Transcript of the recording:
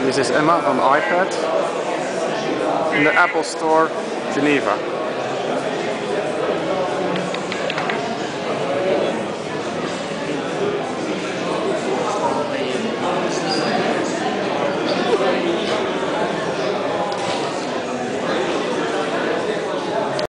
This is Emma on iPad in the Apple Store, Geneva.